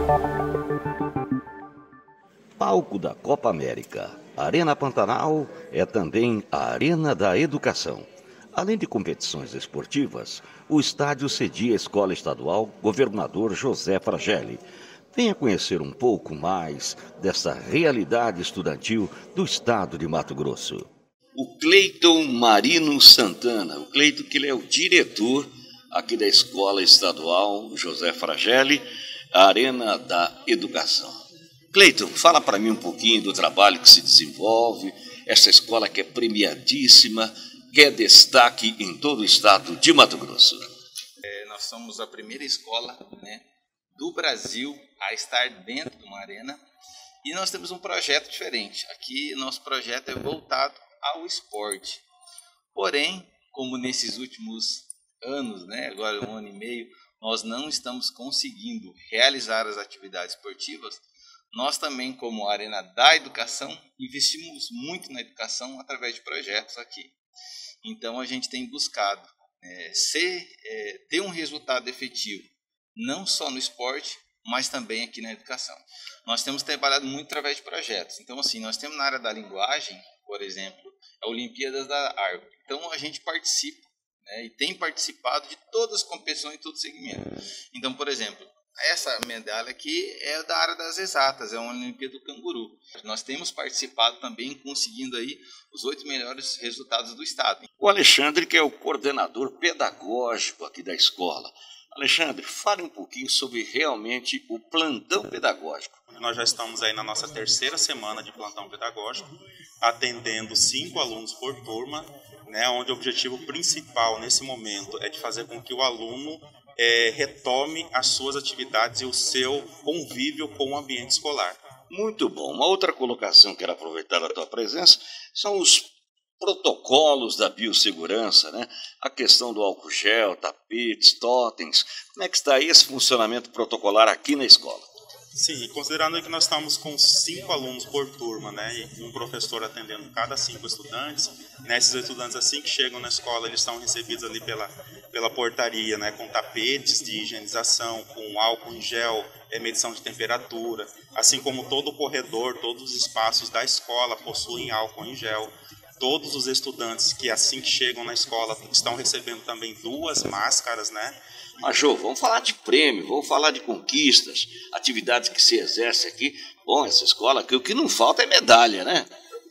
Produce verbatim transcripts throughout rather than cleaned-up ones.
Palco da Copa América, Arena Pantanal é também a Arena da Educação. Além de competições esportivas, o estádio cedia a Escola Estadual Governador José Fragelli. Venha conhecer um pouco mais dessa realidade estudantil do estado de Mato Grosso. O Cleiton Marino Santana, o Cleiton que ele é o diretor aqui da Escola Estadual José Fragelli, a Arena da Educação. Cleiton, fala para mim um pouquinho do trabalho que se desenvolve, essa escola que é premiadíssima, que é destaque em todo o estado de Mato Grosso. É, nós somos a primeira escola, né, do Brasil a estar dentro de uma arena e nós temos um projeto diferente. Aqui, nosso projeto é voltado ao esporte. Porém, como nesses últimos anos, né, agora um ano e meio, nós não estamos conseguindo realizar as atividades esportivas, nós também, como Arena da Educação, investimos muito na educação através de projetos aqui. Então, a gente tem buscado é, ser, é, ter um resultado efetivo, não só no esporte, mas também aqui na educação. Nós temos trabalhado muito através de projetos. Então, assim, nós temos na área da linguagem, por exemplo, a Olimpíadas da Árvore. Então, a gente participa, né, e tem participado de todas as competições em todo segmento. Então, por exemplo, essa medalha aqui é da área das exatas, é uma Olimpíada do Canguru. Nós temos participado também, conseguindo aí os oito melhores resultados do estado. O Alexandre, que é o coordenador pedagógico aqui da escola. Alexandre, fale um pouquinho sobre realmente o plantão pedagógico. Nós já estamos aí na nossa terceira semana de plantão pedagógico, atendendo cinco alunos por turma, né, onde o objetivo principal nesse momento é de fazer com que o aluno é, retome as suas atividades e o seu convívio com o ambiente escolar. Muito bom. Uma outra colocação que quero aproveitar a tua presença são os protocolos da biossegurança, né? A questão do álcool gel, tapetes, totens. Como é que está aí esse funcionamento protocolar aqui na escola? Sim, considerando que nós estamos com cinco alunos por turma, né, e um professor atendendo cada cinco estudantes, né, esses estudantes assim que chegam na escola, eles estão recebidos ali pela, pela portaria, né, com tapetes de higienização, com álcool em gel, é, medição de temperatura, assim como todo o corredor, todos os espaços da escola possuem álcool em gel. Todos os estudantes que assim que chegam na escola estão recebendo também duas máscaras, né? Major, vamos falar de prêmio, vamos falar de conquistas, atividades que se exercem aqui. Bom, essa escola aqui, o que não falta é medalha, né?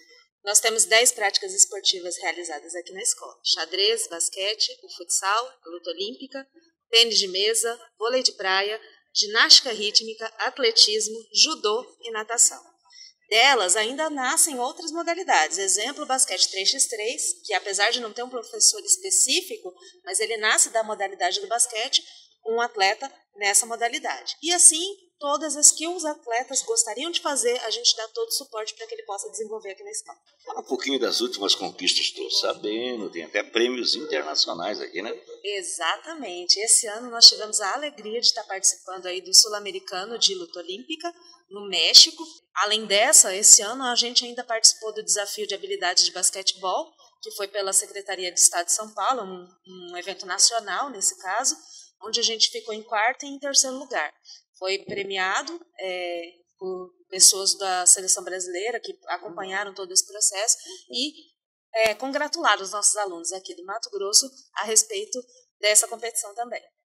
Nós temos dez práticas esportivas realizadas aqui na escola. Xadrez, basquete, o futsal, a luta olímpica, tênis de mesa, vôlei de praia, ginástica rítmica, atletismo, judô e natação. Delas ainda nascem outras modalidades. Exemplo, o basquete três por três, que apesar de não ter um professor específico, mas ele nasce da modalidade do basquete, um atleta nessa modalidade. E assim, todas as que os atletas gostariam de fazer, a gente dá todo o suporte para que ele possa desenvolver aqui na escola. Fala um pouquinho das últimas conquistas, estou sabendo, tem até prêmios internacionais aqui, né? Exatamente. Esse ano nós tivemos a alegria de estar participando aí do Sul-Americano de Luta Olímpica, no México. Além dessa, esse ano a gente ainda participou do Desafio de Habilidades de Basquetebol, que foi pela Secretaria de Estado de São Paulo, um, um evento nacional nesse caso, onde a gente ficou em quarto e em terceiro lugar. Foi premiado é, por pessoas da seleção brasileira que acompanharam todo esse processo e é, congratularam os nossos alunos aqui do Mato Grosso a respeito dessa competição também.